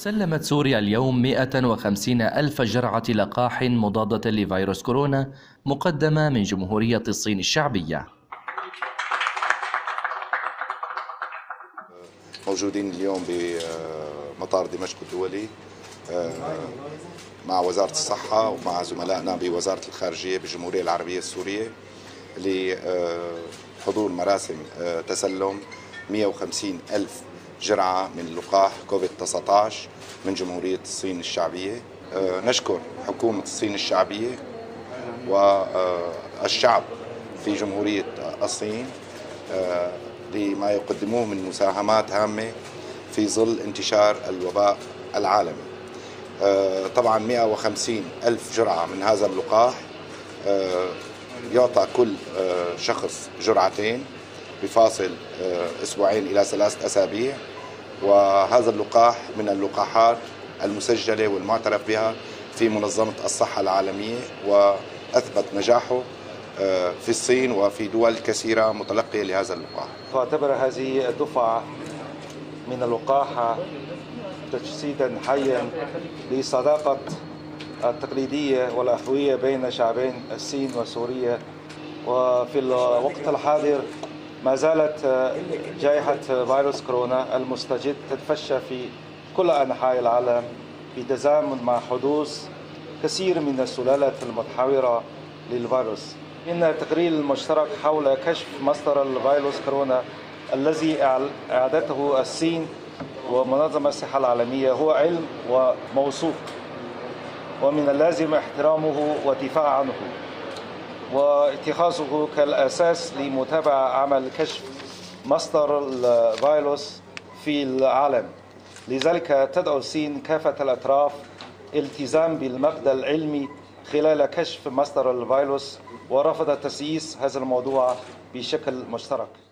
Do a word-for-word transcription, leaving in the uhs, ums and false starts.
سلمت سوريا اليوم مئة وخمسين ألف جرعة لقاح مضادة لفيروس كورونا مقدمة من جمهورية الصين الشعبية. موجودين اليوم بمطار دمشق الدولي مع وزارة الصحة ومع زملائنا بوزارة الخارجية بالجمهورية العربية السورية لحضور مراسم تسلم مئة وخمسين ألف جرعة من لقاح كوفيد تسعة عشر من جمهورية الصين الشعبية. نشكر حكومة الصين الشعبية والشعب في جمهورية الصين لما يقدموه من مساهمات هامة في ظل انتشار الوباء العالمي. طبعا مئة وخمسين ألف جرعة من هذا اللقاح يعطى كل شخص جرعتين بفاصل أسبوعين إلى ثلاثة أسابيع، وهذا اللقاح من اللقاحات المسجلة والمعترف بها في منظمة الصحة العالمية، وأثبت نجاحه في الصين وفي دول كثيرة متلقية لهذا اللقاح. تعتبر هذه الدفعة من اللقاح تجسيدا حيا للصداقة التقليدية والأخوية بين شعبين الصين وسوريا. وفي الوقت الحاضر ما زالت جائحة فيروس كورونا المستجد تتفشى في كل أنحاء العالم بتزامن مع حدوث كثير من السلالات المتحورة للفيروس. إن التقرير المشترك حول كشف مصدر الفيروس كورونا الذي أعدته الصين ومنظمة الصحة العالمية هو علم وموثوق، ومن اللازم احترامه والدفاع عنه واتخاذه كالأساس لمتابعة عمل كشف مصدر الفيروس في العالم. لذلك تدعو الصين كافة الأطراف الالتزام بالمبدأ العلمي خلال كشف مصدر الفيروس ورفض تسييس هذا الموضوع بشكل مشترك.